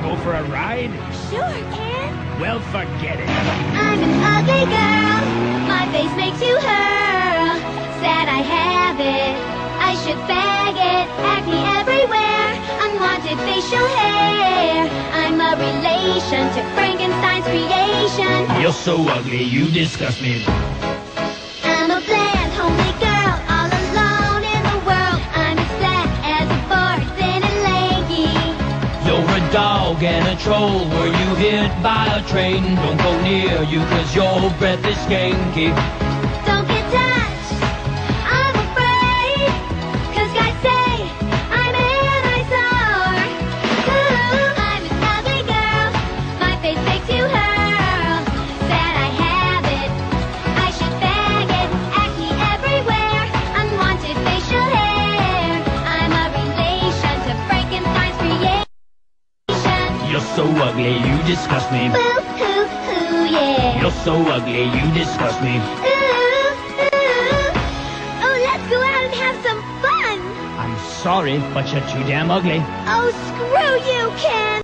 go for a ride? Sure, Ken. Well, forget it. I'm an ugly girl. My face makes you hurl. Sad I have it. I should fag it. Acne everywhere. Unwanted facial hair. I'm a relation to Frankenstein's creation. You're so ugly, you disgust me. I'm a bland, homely girl, all alone in the world. I'm as flat as a board, thin and lanky. You're a dog and a troll. Were you hit by a train? Don't go near you, cause your breath is skanky. Don't get touched, I'm afraid. Cause guys say I'm an eyesore. Ooh, I'm an ugly girl, my face makes you hurl. Sad I have it, I should bag it. Acne everywhere, unwanted facial hair. I'm a relation to Frankenstein's creation. You're so ugly, you disgust me. Boo hoo hoo, yeah. You're so ugly, you disgust me. Ooh, ooh. Oh, let's go out and have some fun. I'm sorry, but you're too damn ugly. Oh, screw you, Ken.